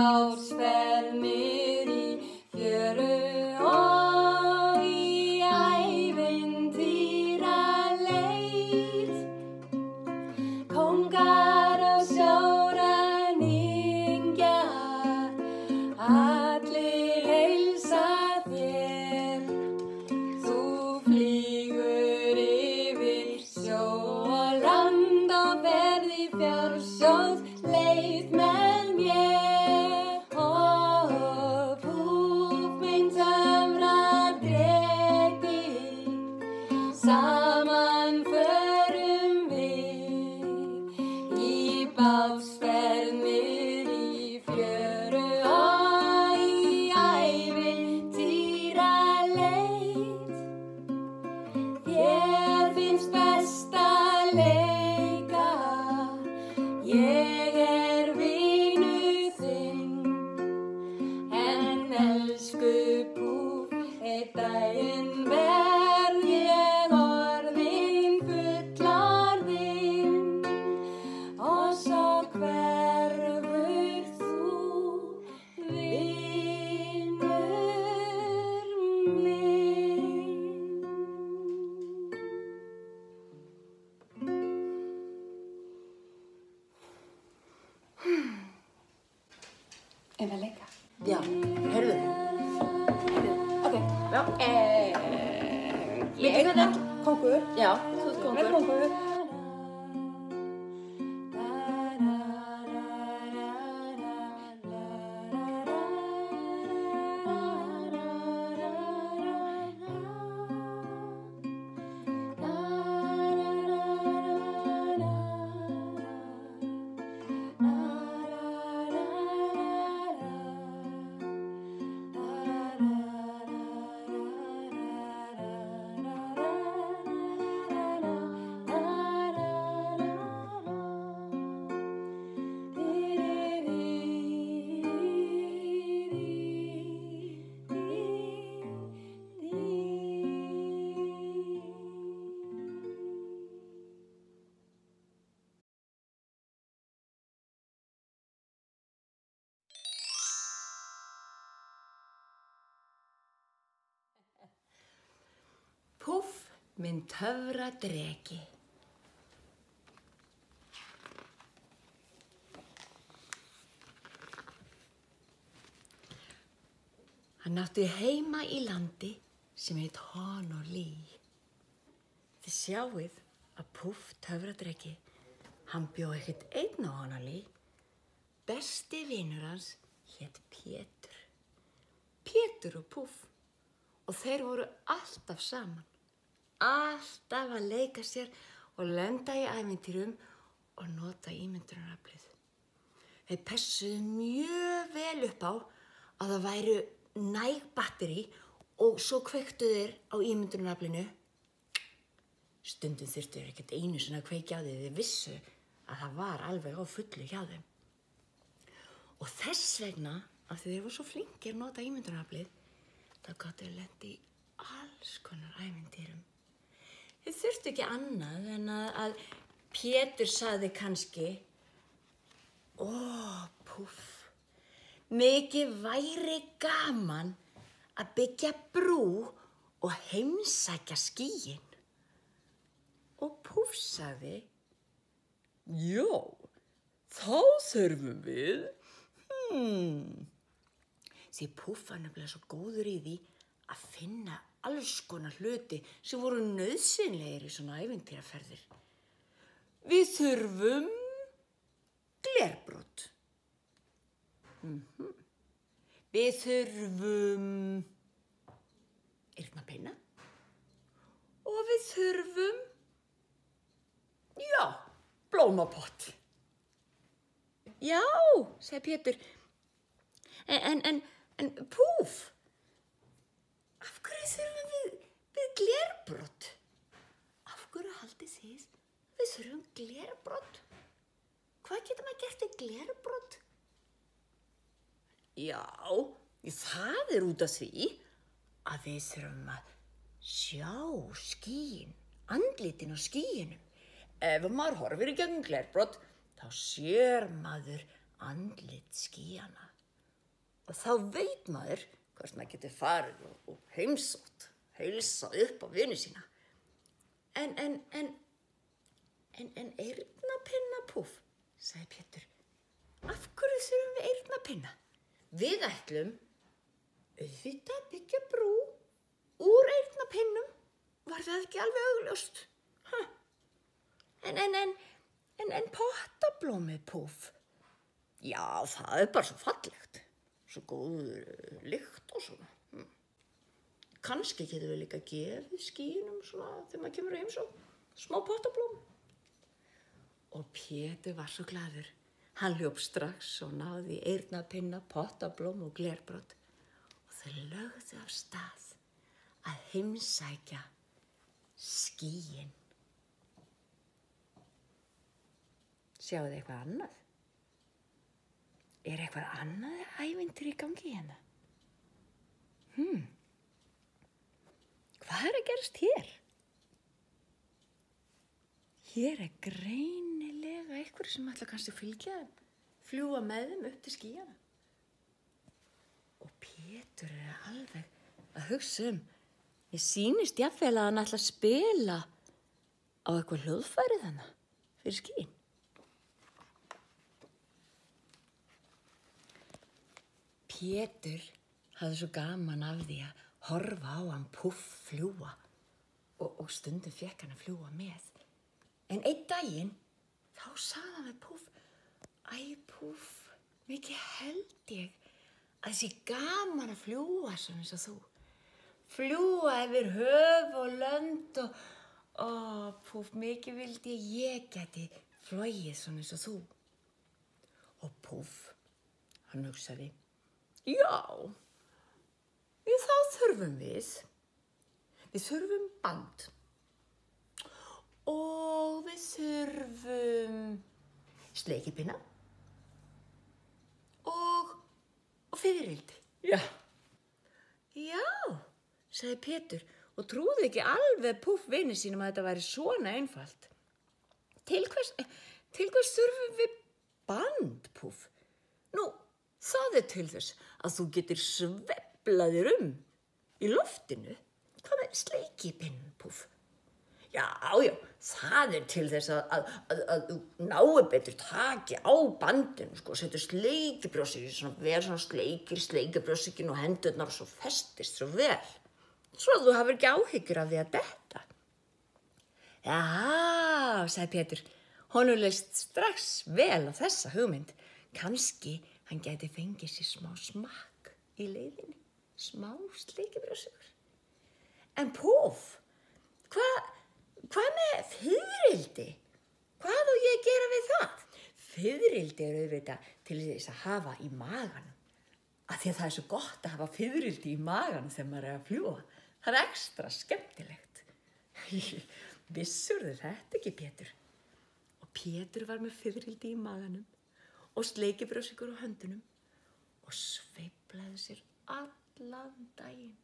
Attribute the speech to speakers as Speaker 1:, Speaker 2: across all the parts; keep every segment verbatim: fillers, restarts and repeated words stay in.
Speaker 1: básferð niður í fjöru og í ævintýraleit. Kóngar og sjóræningjar, allir heilsa þér. Þú flýgur yfir sjó og land og ferð í fjársjóðsleit með mér. Og púff minn töfradreki, saman förum við í básferð niður í fjöru og í ævintýraleit. Þér finnst best að leika, ég er vinur þinn. En elsku púff, einn daginn verð ég orðin fullorðin og svo hverfur þú, vinur minn. Erum við að leika?
Speaker 2: Já, heyrðu.
Speaker 1: Ok.
Speaker 2: Já.
Speaker 1: Eh,
Speaker 2: Ég er
Speaker 1: kóngur.
Speaker 2: Já, þú ert
Speaker 1: Með
Speaker 2: kóngur.
Speaker 1: kóngur.
Speaker 2: Púff minn töfradreki. Hann átti heima í landi sem heit Honolulu. Þið sjáið að Púff töfradreki, hann bjó ekkert einn á Honolulu. Besti vinur hans hét Pétur. Pétur og Púff. Og þeir voru alltaf saman. Alltaf að leika sér og lenda í ævintýrum og nota ímyndunaraflið. Þeir pessuðu mjög vel upp á að það væru næg batteri og svo kveiktu þeir á ímyndunaraflinu. Stundum þurftu þeir ekkert einu sinni að kveikja á því, þeir vissu að það var alveg á fullu hjá þeim. Og þess vegna, af því þeir voru svo flinkir að nota ímyndunaraflið, þá gátu þeir lent í alls konar ævintýrum. Þeir þurftu ekki annað en að, að Pétur sagði kannski: Ó, Púff, mikið væri gaman að byggja brú og heimsækja skýin. Og Púff sagði: Já, þá þurfum við. Hmm. Því Púff var nefnilega svo góður í því að finna alls konar hluti sem voru nauðsynlegir í svona ævintýraferðir. Við þurfum glerbrot. Mm-hmm. Við þurfum eyrnabeina. Og við þurfum, já, blómapott. Já, sagði Pétur. En, en, en Púff, af hverju þurfum við, við glerbrot? Af hverju haldið þið við þurfum glerbrot? Hvað getur maður gert við glerbrot? Já, það er út af því að við þurfum að sjá skýin, andlitin á skýinum. Ef maður horfir í gegnum glerbrot, þá sér maður andlit skýjana. Og þá veit maður hvort maður getur farið og, og heimsótt, heilsað upp á vini sína. En, en, en, en, en eyrnapinna, Púff, sagði Pétur. Af hverju þurfum við eyrnapinna? Við ætlum auðvitað að byggja brú úr eyrnapinnum. Var það ekki alveg augljóst? Huh. En, en, en, en, en pottablómið, Púff? Já, það er bara svo fallegt. Svo góður lykt og svona. Hm. Kannski getum við líka gefið skýnum svona þegar maður kemur heim svo. Smá pottablóm. Og Pétur var svo glaður. Hann hljóp strax og náði eyrnapinna, pottablóm og glerbrot. Og þau lögðu af stað að heimsækja skýin. Sjáðu þið eitthvað annað? Er eitthvað annað ævintýri í gangi hérna? Hmm. Hvað er að gerast hér? Hér er greinilega einhver sem ætla kannski að fylgja þeim, fljúga með þeim upp til skýjana. Og Pétur er alveg að hugsa um, ég sýnist jafnvel að hann ætla að spila á eitthvað hljóðfæri þannig fyrir skýin. Pétur hafði svo gaman af því að horfa á hann Púff fljúga og, og stundum fékk hann að fljúga með. En einn daginn, þá sagði hann við Púff, æ Púff, mikið held ég að sé gaman að fljúga svona eins og þú. Fljúga yfir höf og lönd og, ó Púff, mikið vildi ég ég geti flogið svona eins og þú. Og Púff, hann hugsaði, já, þá þurfum við, við þurfum band og við þurfum sleikipinna og, og fiðrildi. Já. Já, sagði Pétur og trúði ekki alveg Púff vini sínum að þetta væri svona einfalt. Til hvers, til hvers þurfum við band, Púff? Nú, það er til þess að þú getur sveflaðir um í loftinu. Hvað með sleikipinn, Púff? Já, já, það er til þess að, að, að, að þú náir betur taki á bandinu, sko, setur sleikibrjósik, svona vel svona sleikir sleikibrjósikin og hendurnar og svo festist svo vel. Svo að þú hafir ekki áhyggjur af því að detta. Já, sagði Pétur, honum leist strax vel á þessa hugmynd. Kannski hann gæti fengið sér smá smakk í leiðinni, smá sleikibrjósikur. En Púff, hvað, hvað með fiðrildi? Hvað á ég að gera við það? Fiðrildi er auðvitað til þess að hafa í maganum. Af því að það er svo gott að hafa fiðrildi í maganum þegar maður er að fljúga. Það er ekstra skemmtilegt. Vissurðu þetta ekki, Pétur? Og Pétur var með fiðrildi í maganum og sleikibrjósikur á höndunum og sveiflaði sér allan daginn.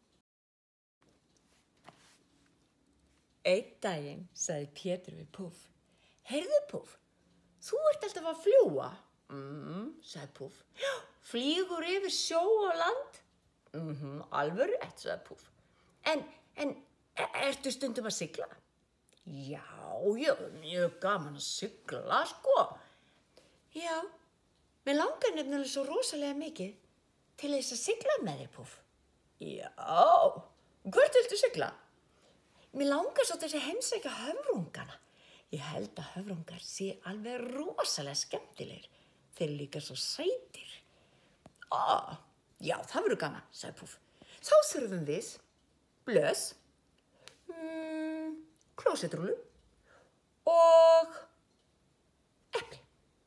Speaker 2: Einn daginn sagði Pétur við Púff, heyrðu Púff, þú ert alltaf að fljúga. Mm, sagði Púff, já, flýgur yfir sjó og land. Mm, alveg rétt, sagði Púff. En, en ertu stundum að sigla? Já, já, mjög gaman að sigla, sko. Já, mér langar nefnilega svo rosalega mikið til þess að sigla með þér, Púff. Já, hvert viltu sigla? Mér langar svo til þess að heimsækja höfrungana. Ég held að höfrungar sé alveg rosalega skemmtilegir. Þeir eru líka svo sætir. Ó, já, það verður gaman, sagði Púff. Þá þurfum við blöð, mm, klósettrúlu og epli.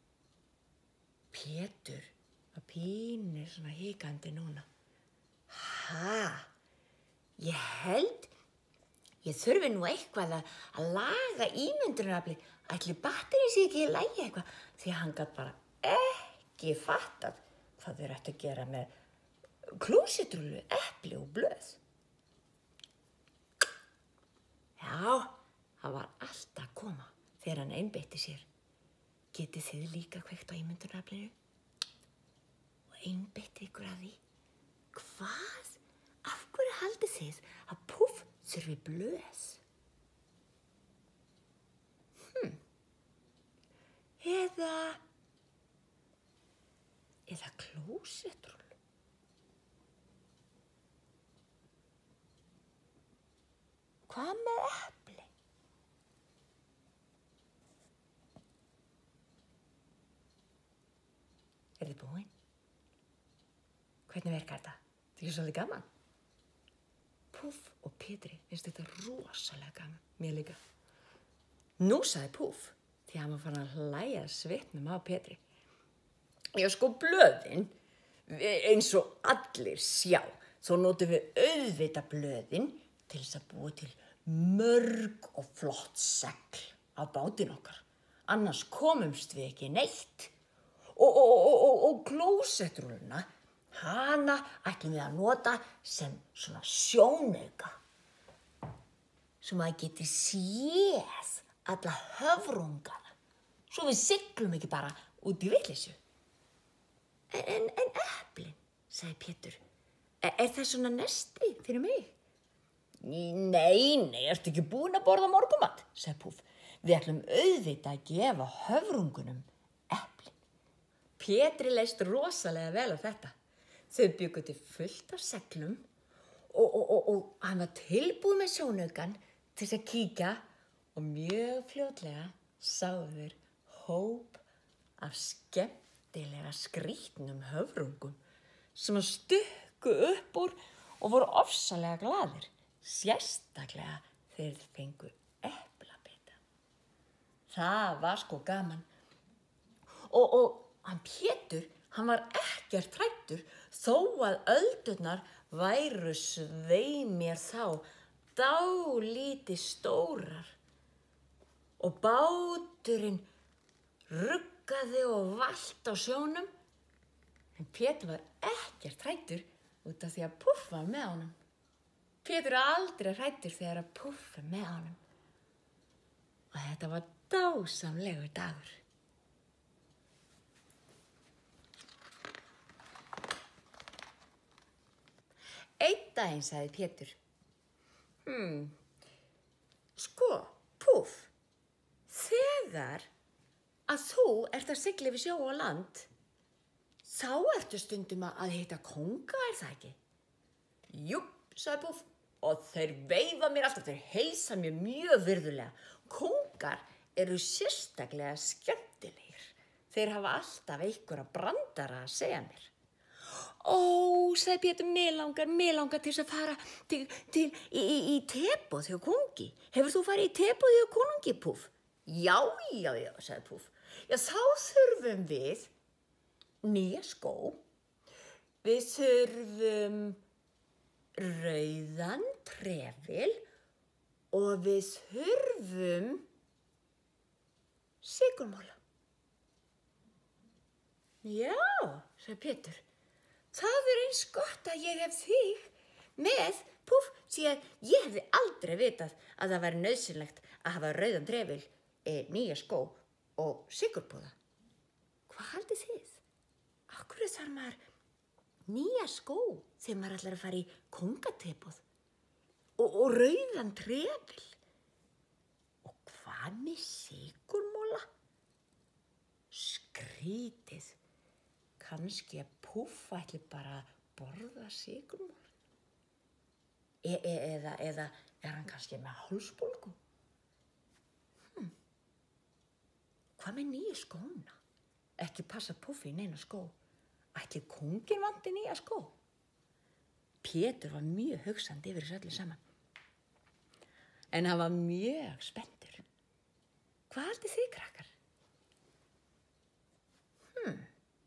Speaker 2: Pétur var pínur svona hikandi núna. Ha, ég held Ég þurfi nú eitthvað að, að laga ímyndunaraflið. Ætli batterið sé ekki í lagi eitthvað. Því að hann gat bara ekki fattað hvað þeir ættu að gera með klósettrúlu, epli og blöð. Já, það var allt að koma þegar hann einbeitti sér. Getið þið líka kveikt á ímyndunaraflinu? Og einbeitti ykkur að því þið að Puff þurfi blöð? Hm. Eða, eða klósettról? Hvað með epli? Er þið búin? Hvernig virkar þetta? Þetta er ekki svolítið gaman. Puff og Pétri finnst þetta rosalega gaman. Mér líka. Nú sagði Puff, því hann var farin að hlæja svipnum á Pétri. Já, sko blöðin, eins og allir sjá, þá notum við auðvita blöðin til þess að búa til mörg og flott segl á bátinn okkar. Annars komumst við ekki neitt. Og, og, og, og, og klósettrúluna, hana ætlum við að nota sem svona sjónauka. Svo maður geti séð alla höfrungana. Svo við siglum ekki bara út í vitleysu. En, en, en eplin, sagði Pétur, er, er það svona nesti fyrir mig? Nei, nei, ertu ekki búin að borða morgunmat, sagði Puff. Við ætlum auðvitað að gefa höfrungunum eplin. Pétri leist rosalega vel á þetta. Þau bjuggu til fullt af seglum og, og, og, og hann var tilbúið með sjónaukan til þess að kíkja og mjög fljótlega sáu þeir hóp af skemmtilega skrýtnum höfrungum sem stukku upp úr og voru ofsalega glaðir. Sérstaklega þeir fengu eplabita. Það var sko gaman. Og, og hann Pétur, hann var ekkert hræddur þó að öldurnar væru svei mér þá dálítið stórar. Og báturinn ruggaði og valt á sjónum. En Pétur var ekkert hræddur út af því að Puff var með honum. Pétur er aldrei hræddur þegar að Puff er með honum. Og þetta var dásamlegur dagur. Einn daginn sagði Pétur, hmm, sko, Puff, þegar að þú ert að sigla yfir sjó og land, þá ertu stundum að hitta kónga, er það ekki? Jú, sagði Puff, og þeir veifa mér alltaf, þeir heilsa mér mjög virðulega. Kóngar eru sérstaklega skemmtilegir. Þeir hafa alltaf einhverja brandara að segja mér. Ó, sagði Pétur, mig langar, mig langar til þess að fara til, til, í, í, í teboð hjá kóngi. Hefur þú farið í teboð hjá konungi, Puff? Já, já, já, sagði Puff. Já, þá þurfum við nýja skó. Við þurfum rauðan trefil og við þurfum sykurmola. Já, sagði Pétur, það er eins gott að ég hef þig með, Puff, því að ég hefði aldrei vitað að það væri nauðsynlegt að hafa rauðan trefil, e, nýja skó og sykurpúða. Hvað haldið þið? Af hverju þarf maður nýja skó þegar maður ætlar að fara í kóngateboð og, og rauðan trefil? Og hvað með sykurmola? Skrítið. Kannski að Puff ætli bara að borða sykurmola. E e eða, eða er hann kannski með hálsbólgu? Hm. Hvað með nýju skóna? Ekki passa Puff í neina skó. Ætli kónginn vanti nýja skó? Pétur var mjög hugsandi yfir þessu öllu saman. En hann var mjög spenntur. Hvað haldið þið, krakkar? Hmm.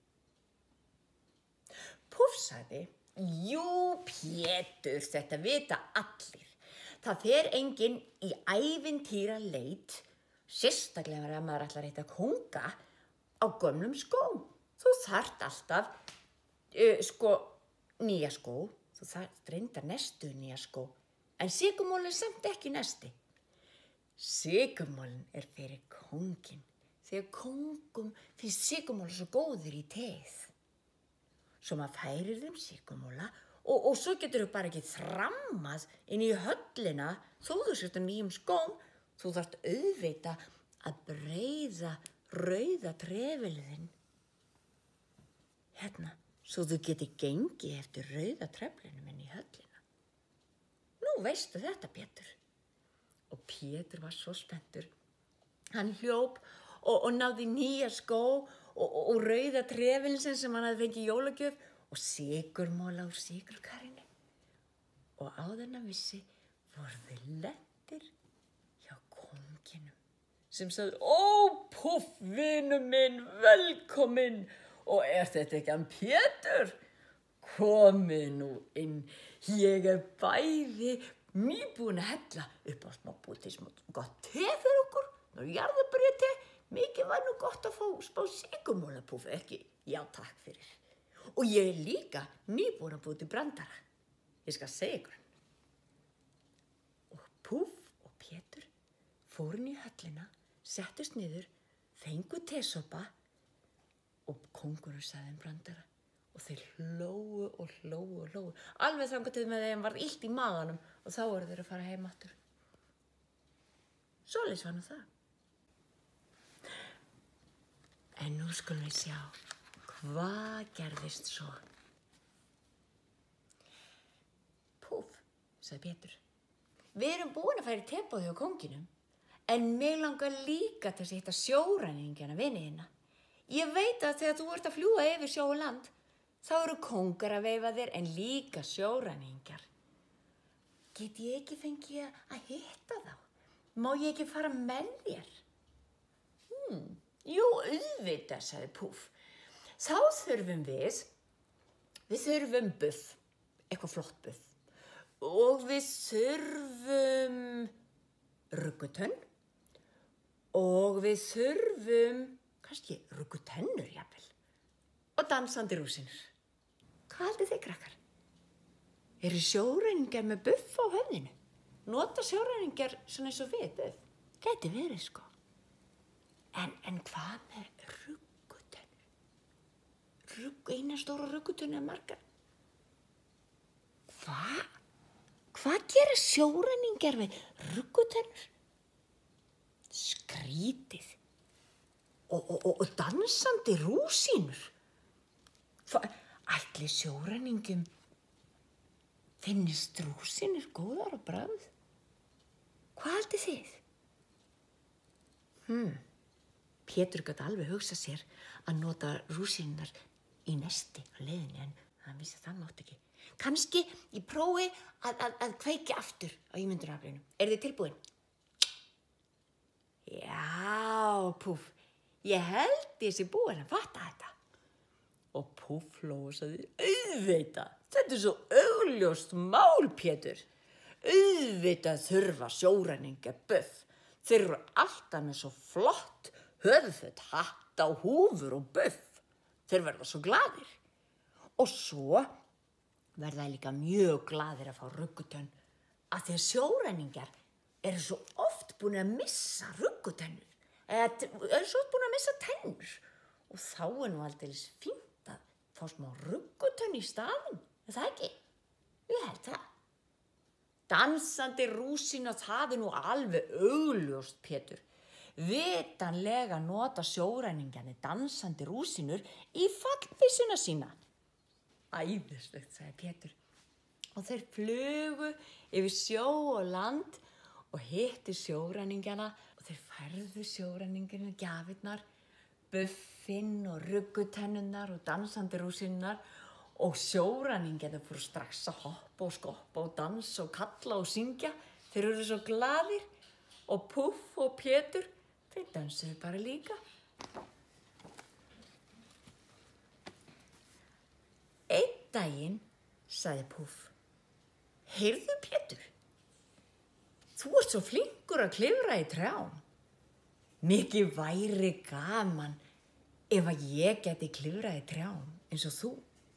Speaker 2: Puff sagði, jú, Pétur, þetta vita allir. Það fer enginn í ævintýra leit, sérstaklega ef maður ætlar að hitta kónga á gömlum skóm. Þú þarft alltaf, uh, sko, nýja skó. Þú þarft reyndar nestu nýja skó. En sykurmólinn er samt ekki nesti. Sykurmólinn er fyrir kónginn. Þegar kóngum finnst sykurmóla svo góður í teið. Svo maður færir þeim sykurmóla og, og svo getur þú bara ekki þrammað inn í höllina þó þú sért á nýjum skóm. Þú þarft auðvita að breiða rauða trefilinn hérna, svo þú geti gengið eftir rauða treflinum inn í höllina. Nú veistu þetta, Pétur. Og Pétur var svo spenntur. Hann hljóp og, og náði nýja skó og, og, og rauða trefilinn sem hann hafði fengið í jólagjöf og sykurmola úr sykurkarinu. Og áður en hann vissi voru þau lentir hjá kónginum sem sagði: Ó, Puff, vinu minn, velkomin. Og er þetta ekki hann Pétur? Komið nú inn, ég er bæði nýbúin að hella upp á smá búti, smá gott te fyrir okkur, og jarðarberjate, mikið var nú gott að fá smá sykurmola, Puff, ekki? Já, takk fyrir. Og ég er líka nýbúin að búið til brandara. Ég skal segja ykkur. Og Puff og Pétur fóru inn í höllina, settust niður, fengu tesopa og kóngurinn sagði þeim brandara og þeir hlógu og hlógu og hlógu. Alveg þangað til með þeim varð illt í maganum og þá voru þeir að fara heim aftur. Svoleiðis var nú það. En nú skulum við sjá hvað gerðist svo. Puff, sagði Pétur. Við erum búin að færa teboði á kónginum. En mig langar líka til að hitta sjóræningjana vini þína. Ég veit að þegar þú ert að fljúga yfir sjó og land, þá eru kóngar að veifa þér en líka sjóræningjar. Get ég ekki fengið að hitta þá? Má ég ekki fara með þér? Hmm, jú, auðvitað, sagði Puff. Þá þurfum við, við þurfum buff, eitthvað flott buff. Og við þurfum ruggutönn. Og við þurfum, kannski, ruggutennur, jafnvel. Og dansandi rúsinur. Hvað haldið þið, krakkar? Eru sjóræningjar með buff á höfðinu? Nota sjóræningjar svona eins og við buff? Gæti verið, sko. En, en hvað með ruggutennur? Rugg, eina stóra ruggutunni er margar. Hvað? Hvað gera sjóræningjar við ruggutennur? Skrítið. Og, og, og dansandi rúsínur. Ætli sjóræningum finnist rúsínur góðar á bragð? Hvað haldið þið? Hmm. Pétur gat alveg hugsað sér að nota rúsínunar í nesti á leiðinni en hann vissi að það mátti ekki. Kannski í prófi að, að, að kveikja aftur á ímyndunaraflinu. Er þið tilbúin? Já, Puff, ég held ég sé búin að fatta þetta. Og Puff hló og sagði: Auðvitað, þetta er svo augljóst mál, Pétur. Auðvitað þurfa sjóræningjar buff. Þeir eru alltaf með svo flott höfuðföt, hatta og húfur og buff. Þeir verða svo glaðir. Og svo verða líka mjög glaðir að fá ruggutönn af því að sjóræningjar eru svo oft búin að missa ruggutennur. Eða eru svo oft búin að missa tennur. Og þá er nú aldeilis fínt að fá smá ruggutönn í staðinn. Er það ekki? Ég held það. Dansandi rúsína, það er nú alveg augljóst, Pétur. Vitanlega nota sjóræningjarnir dansandi rúsínur í fallbyssuna sína. Æðislegt, sagði Pétur. Og þeir flugu yfir sjó og land og hittu sjóræningjana og þeir færðu sjóræningjarnir gjafirnar, buffinn og ruggutennurnar og dansandi rúsínurnar og sjóræningjarnir fóru strax að hoppa og skoppa og dansa og kalla og syngja. Þeir eru svo glaðir og Puff og Pétur, þeir dansuðu bara líka. Einn daginn sagði Puff: Heyrðu, Pétur, þú ert svo flinkur að klifra í trjám. Mikið væri gaman ef að ég geti klifrað í trjám eins og þú.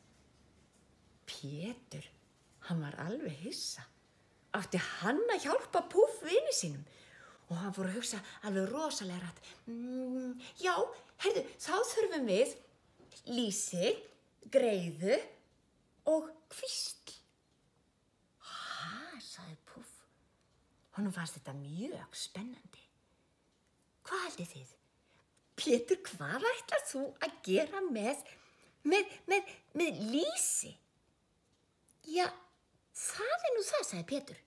Speaker 2: Pétur, hann var alveg hissa. Átti hann að hjálpa Puff vini sínum? Og hann fór að hugsa alveg rosalega rætt. Mm, já, heyrðu, þá þurfum við lýsi, greiðu og kvistl. sagði Puff. Honum fannst þetta mjög spennandi. Hvað haldið þið? Pétur, hvað ætlar þú að gera með, með, með, með lýsi? Já, það er nú það, sagði Pétur.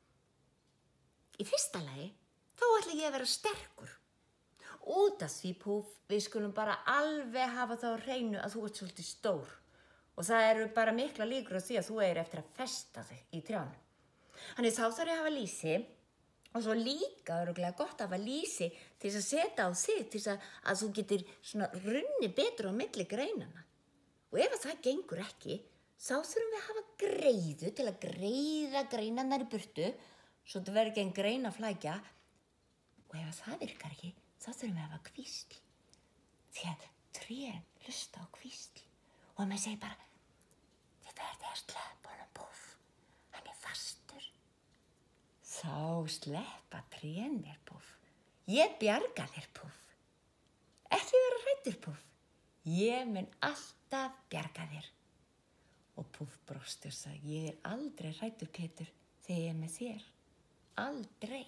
Speaker 2: Í fyrsta lagi, þá ætla ég að vera sterkur. Út af því, Puff, við skulum bara alveg hafa þá á hreinu að þú ert svolítið stór. Og það eru bara mikla líkur á því að þú eigir eftir að festa þig í trjánum. Þannig þá þarf ég að hafa lýsi og svo líka örugglega gott að hafa lýsi til þess að setja á þig til þess að, að þú getur svona runni betur á milli greinana. Og ef það gengur ekki, þá þurfum við að hafa greiðu til að greiða greinarnar í burtu svo þetta verður ekki en greinaflækja. Og ef það virkar ekki, þá þurfum við að hafa kvísl. Því að trén hlusta á kvísl. Og maður segir bara, þið verðið að sleppa honum, Puff, hann er fastur. Þá sleppa trén mér, Puff. Ég bjarga þér, Puff. Ekki vera hræddur, Puff. Ég mun alltaf bjarga þér. Og Puff brosti og sagði, ég er aldrei hræddur, Pétur, þegar ég er með þér. Aldrei.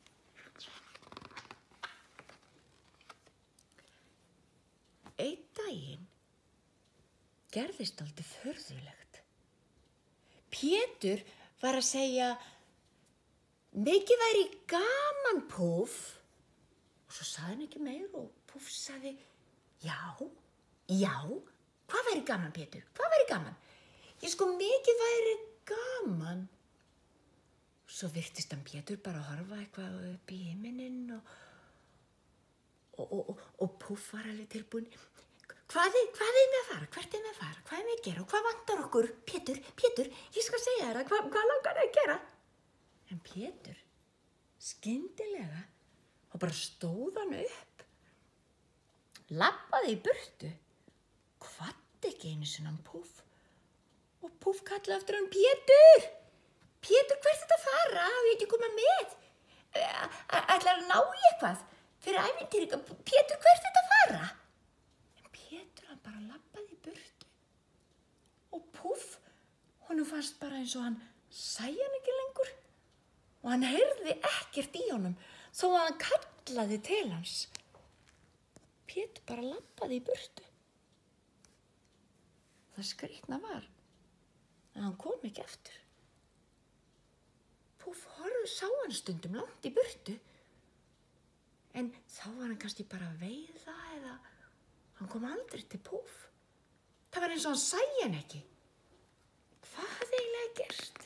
Speaker 2: Einn daginn gerðist dálítið furðulegt. Pétur var að segja, mikið væri gaman, Puff. Og svo sagði hann ekki meir og Puff sagði, já, já, hvað væri gaman, Pétur? Hvað væri gaman? Ég sko, mikið væri gaman. Svo virtist hann Pétur bara að horfa eitthvað upp í himininn og, og, og, og, og Puff var alveg tilbúin. Hvað er, hvað er með að fara? Hvert er með að fara? Hvað er með að gera? Og hvað vantar okkur? Pétur, Pétur, ég skal segja þér að hvað, hvað langar þau að gera? En Pétur, skyndilega, og bara stóð hann upp, labbaði í burtu, kvaddi ekki einu sinni hann Puff. Og Puff kallaði eftir hann, Pétur, Pétur, hvert er þetta að fara? Á ég ekki að koma með? Ætlar að ná í eitthvað? Fyrir ævintýri, Pétur, hvert er þetta að fara? Pétur, hann bara labbaði í burtu og Puff, honum fannst bara eins og hann sæi hann ekki lengur og hann heyrði ekkert í honum þó að hann kallaði til hans. Pétur bara labbaði í burtu. Það skrýtna var að hann kom ekki eftir. Puff horfði sá hann stundum langt í burtu en þá var hann kannski bara að veiða eða hann kom aldrei til Puff. Það var eins og hann sæi hann ekki. Hvað hafði eiginlega gerst?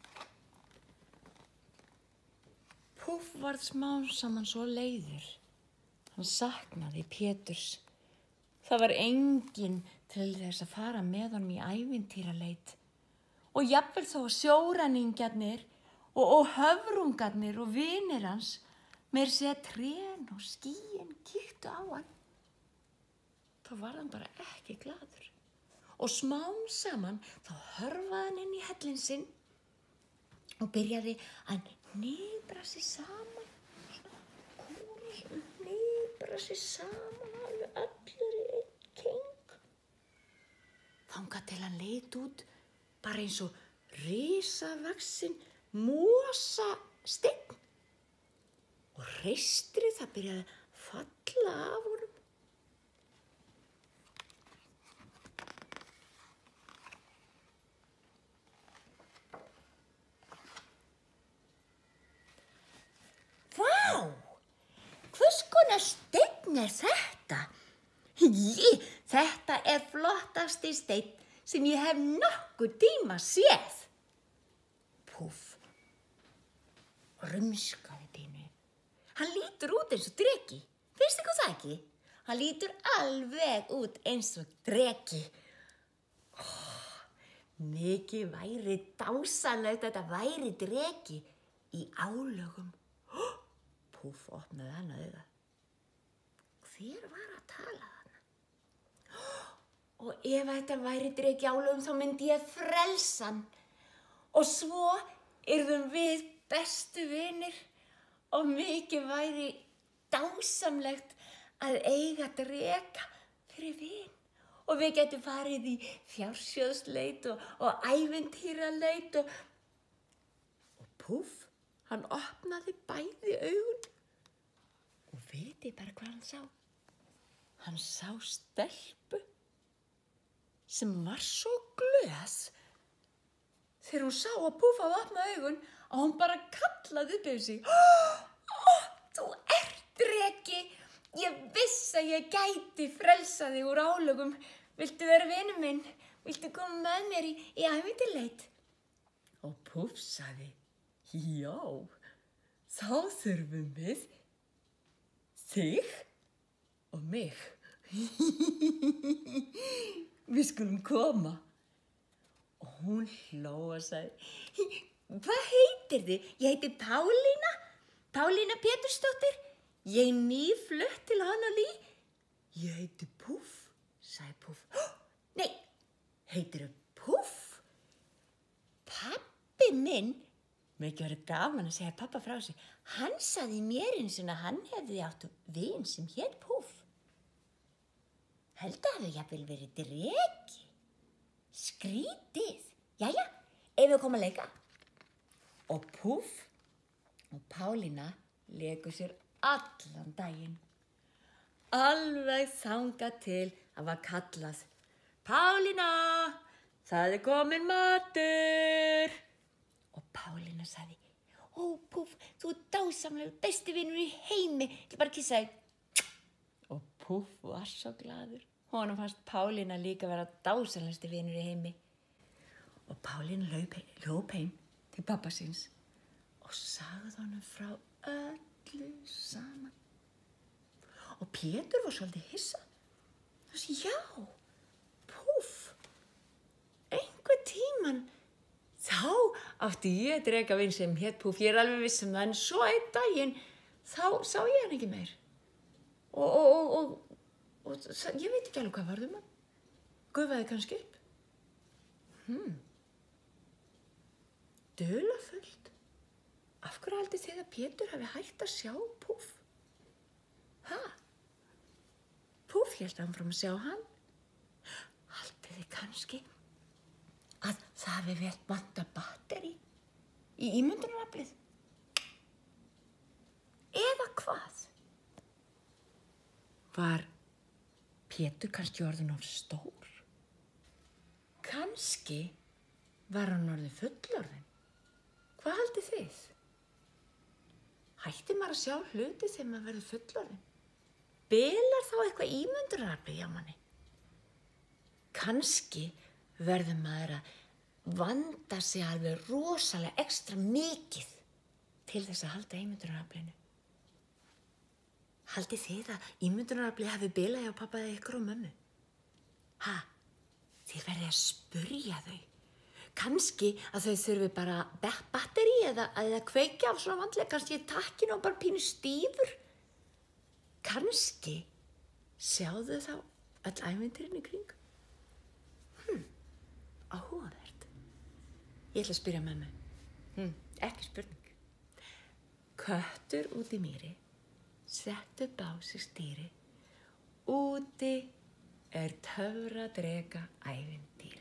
Speaker 2: Puff varð smám saman svo leiður. Hann saknaði Péturs. Það var enginn til þess að fara með honum í ævintýraleit. Og jafnvel þó að sjóræningjarnir og, og höfrungarnir og vinir hans meira segja trén og skýin kíktu á hann. Þá var hann bara ekki glaður. Og smám saman þá hörfaði hann inn í hellinn sinn og byrjaði að hnipra sig saman. Svona kúra, svona hnipra sig saman alveg allur í einn keng. Þangað til hann leit út bara eins og risavaxinn mosasteinn. Og hreistrið það byrjaði að falla af honum. Steinn er þetta? Ég, þetta er flottasti steinn sem ég hef nokkuð tíma séð. Puff rumskaði pínu. Hann lítur út eins og dreki. Finnst ykkur það ekki? Hann lítur alveg út eins og dreki. Oh, mikið væri dásanlegt að þetta væri dreki í álögum. Oh, Puff opnaði hann að auga. Hver var að tala þarna? Og ef þetta væri dreki álögum þá myndi ég frelsa hann. Og svo yrðum við bestu vinir og mikið væri dásamlegt að eiga dreka fyrir vin. Og við getum farið í fjársjóðsleit og, og ævintýraleit og, og Púff, hann opnaði bæði augun og viti bara hvað hann sá. Hann sá stelpu sem var svo glöð þegar hún sá að Púff hafði opnað augun að hún bara kallaði upp yfir sig. Ó, þú ert dreki! Ég vissi að ég gæti frelsa þig úr álögum. Viltu vera vinur minn? Viltu koma með mér í, í ævintýrleit? Og Púff sagði, já, þá þurfum við þig og mig. Við skulum koma. Og hún hló og sagði, hvað heitir þið? Ég heiti Pálína, Pálína Pétursdóttir. Ég er nýflutt til Honolí. Ég heiti Púff, sagði Púff. Nei, heitirðu Púff? Pabbi minn, mér ekki verið gaman að segja pappa frá sig, hann sagði mér eins og að hann hefði átt vin sem hét Púff. Held að hafi jafnvel verið dreki. Skrítið. Jæja, ef við komum að leika. Og Púff og Pálína leku sér allan daginn. Alveg þangað til að var kallað. Pálína, það er komin matur. Og Pálína sagði, ó Púff, þú er dásamlegur, besti vinur í heimi. Ég bara kissaði. Og Púff var svo glaður. Honum fannst Pálína líka vera dásamlegasti vinur í heimi. Og Pálína hljóp heim til pabba síns og sagði honum frá öllu saman. Og Pétur var svolítið hissa. Það sé, já, Púff, einhvern tíman þá átti ég drekavin sem hét Púff. Ég er alveg viss um það, en svo einn daginn þá sá ég hann ekki meir. Og, og, og, og, og ég veit ekki alveg hvað varð um hann. Gufaði kannski upp. Hmm. Dularfullt. Af hverju haldið þið að Pétur hafi hægt að sjá Púff? Ha? Púff hélt áfram að sjá hann. Haldið þið kannski að það hafi verið vantað batteri í ímyndunaraflið? Eða hvað? Var Pétur kannski orðinn of stór? Kannski var hann orðinn fullorðinn? Hvað haldið þið? Hætti maður að sjá hluti þegar maður verður fullorðinn? Bilar þá eitthvað ímyndunaraflið hjá manni? Kannski verður maður að vanda sig alveg rosalega ekstra mikið til þess að halda ímyndunaraflinu. Haldið þið að ímyndunaraflið hafi bilað hjá pappa eða ykkur og mömmu? Ha? Þið verðið að spurja þau. Kannski að þau þurfi bara batteri eða, eða kveikja af svona vandlega, kannski er takkinn og bara pínu stífur. Kannski sjáðu þá öll ævintýrin í kring. Hm, áhugavert. Ég ætla að spyrja mömmu. Hm, ekki spurning. Köttur út í mýri, sett upp á sig stýri. Úti er töfradreka ævintýri.